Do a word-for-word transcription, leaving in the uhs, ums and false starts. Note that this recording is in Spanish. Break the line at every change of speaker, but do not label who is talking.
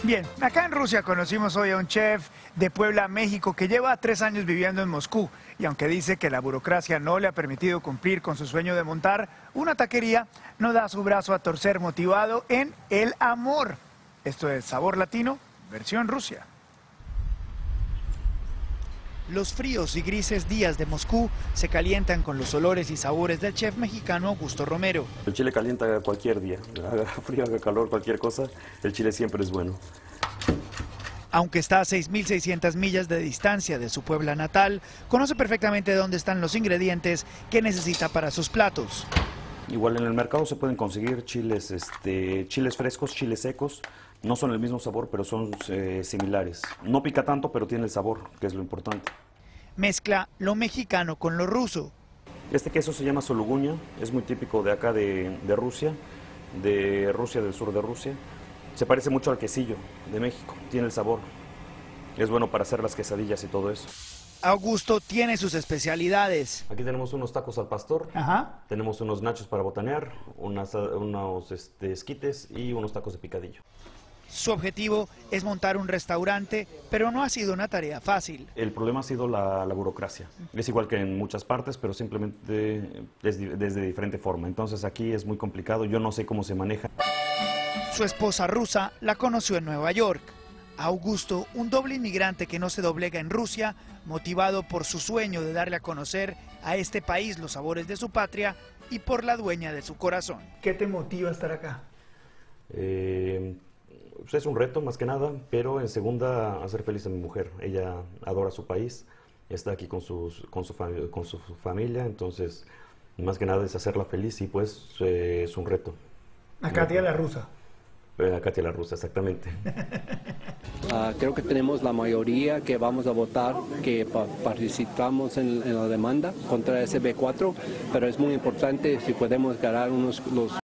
Bien, acá en Rusia conocimos hoy a un chef de Puebla, México, que lleva tres años viviendo en Moscú y aunque dice que la burocracia no le ha permitido cumplir con su sueño de montar una taquería, no da su brazo a torcer motivado en el amor. Esto es Sabor Latino, versión Rusia. Los fríos y grises días de Moscú se calientan con los olores y sabores del chef mexicano Augusto Romero.
El chile calienta cualquier día, haga frío, haga calor, cualquier cosa, el chile siempre es bueno.
Aunque está a seis mil seiscientas millas de distancia de su Puebla natal, conoce perfectamente dónde están los ingredientes que necesita para sus platos.
Igual en el mercado se pueden conseguir chiles, este, chiles frescos, chiles secos. No son el mismo sabor, pero son eh, similares. No pica tanto, pero tiene el sabor, que es lo importante.
Mezcla lo mexicano con lo ruso.
Este queso se llama Suluguña, es muy típico de acá de, de Rusia, de Rusia, del sur de Rusia. Se parece mucho al quesillo de México, tiene el sabor. Es bueno para hacer las quesadillas y todo eso.
Augusto tiene sus especialidades.
Aquí tenemos unos tacos al pastor,
Ajá.
Tenemos unos nachos para botanear, unas, unos este, esquites y unos tacos de picadillo.
Su objetivo es montar un restaurante, pero no ha sido una tarea fácil.
El problema ha sido la, la burocracia. Es igual que en muchas partes, pero simplemente es desde diferente forma. Entonces aquí es muy complicado, yo no sé cómo se maneja.
Su esposa rusa la conoció en Nueva York. Augusto, un doble inmigrante que no se doblega en Rusia, motivado por su sueño de darle a conocer a este país los sabores de su patria y por la dueña de su corazón. ¿Qué te motiva a estar acá?
Eh, pues es un reto más que nada, pero en segunda hacer feliz a mi mujer. Ella adora su país, está aquí con, sus, con, su, fami con su familia, entonces más que nada es hacerla feliz y pues eh, es un reto.
A Katia la rusa.
A Katia la rusa, exactamente.
Uh, creo que tenemos la mayoría que vamos a votar, que pa participamos en, en la demanda contra ese B cuatro, pero es muy importante si podemos ganar unos los